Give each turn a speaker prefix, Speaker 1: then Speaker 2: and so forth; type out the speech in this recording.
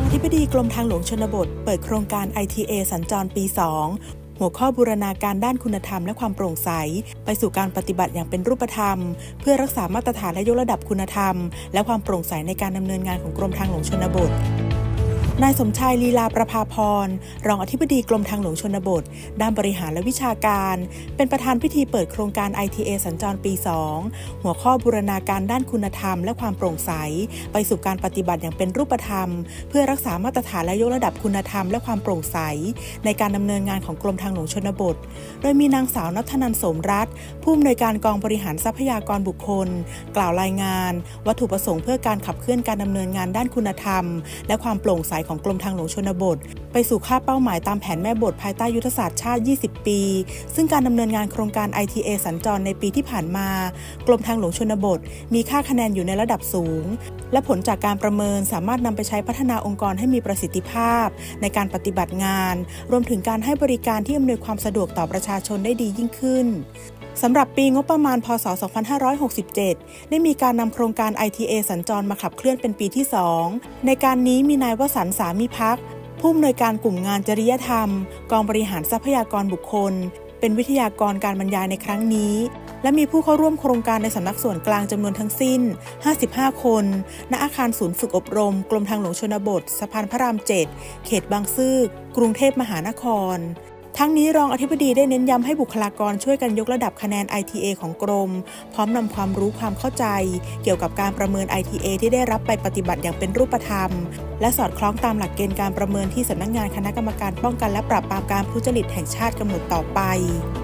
Speaker 1: ธิบดีกรมทางหลวงชนบทเปิดโครงการ ITA สัญจรปี 2 หัวข้อบูรณาการด้านคุณธรรมและความโปร่งใสไปสู่การปฏิบัติอย่างเป็นรูปธรรมเพื่อรักษามาตรฐานและยกระดับคุณธรรมและความโปร่งใสในการดำเนินงานของกรมทางหลวงชนบทนายสมชายลีลาประภาพรรองอธิบดีกรมทางหลวงชนบทด้านบริหารและวิชาการเป็นประธานพิธีเปิดโครงการ ITA สัญจรปี 2 หัวข้อบูรณาการด้านคุณธรรมและความโปร่งใสไปสู่การปฏิบัติอย่างเป็นรูปธรรมเพื่อรักษามาตรฐานและยกระดับคุณธรรมและความโปร่งใสในการดำเนินงานของกรมทางหลวงชนบทโดยมีนางสาวณัฐนันท์ สมรัตน์ผู้อำนวยการกองบริหารทรัพยากรบุคคลกล่าวรายงานวัตถุประสงค์เพื่อการขับเคลื่อนการดำเนินงานด้านคุณธรรมและความโปร่งใสของกรมทางหลวงชนบทไปสู่ค่าเป้าหมายตามแผนแม่บทภายใต้ยุทธศาสตร์ชาติ 20 ปีซึ่งการดำเนินงานโครงการ ITA สัญจรในปีที่ผ่านมากรมทางหลวงชนบทมีค่าคะแนนอยู่ในระดับสูงและผลจากการประเมินสามารถนำไปใช้พัฒนาองค์กรให้มีประสิทธิภาพในการปฏิบัติงานรวมถึงการให้บริการที่อำนวยความสะดวกต่อประชาชนได้ดียิ่งขึ้นสำหรับปีงบประมาณพ.ศ. 2567ได้มีการนำโครงการ ITA สัญจรมาขับเคลื่อนเป็นปีที่ 2ในการนี้มีนายวสันต์ สามิภักดิ์ผู้อำนวยการกลุ่มงานจริยธรรมกองบริหารทรัพยากรบุคคลเป็นวิทยากรการบรรยายในครั้งนี้และมีผู้เข้าร่วมโครงการในสำนักส่วนกลางจำนวนทั้งสิ้น55คนณอาคารศูนย์ฝึกอบรมกรมทางหลวงชนบทสะพานพระราม 7 เขตบางซื่อกรุงเทพมหานครทั้งนี้รองอธิบดีได้เน้นย้ำให้บุคลากรช่วยกันยกระดับคะแนน ITA ของกรมพร้อมนำความรู้ความเข้าใจเกี่ยวกับการประเมิน ITA ที่ได้รับไปปฏิบัติอย่างเป็นรูปธรรมและสอดคล้องตามหลักเกณฑ์การประเมินที่สำนักงานคณะกรรมการป้องกันและปราบปรามการทุจริตแห่งชาติกำหนดต่อไป